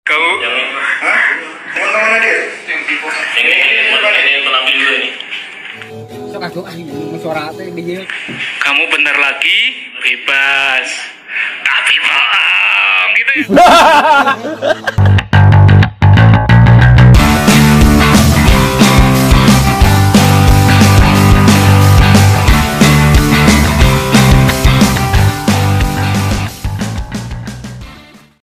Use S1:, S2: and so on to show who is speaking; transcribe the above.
S1: Kau
S2: Hah? Teman-teman dia?
S3: Ini penampilan dulu ini.
S4: Sok aku suaranya dia.
S1: kamu bentar lagi bebas. Tapi bohong gitu ya.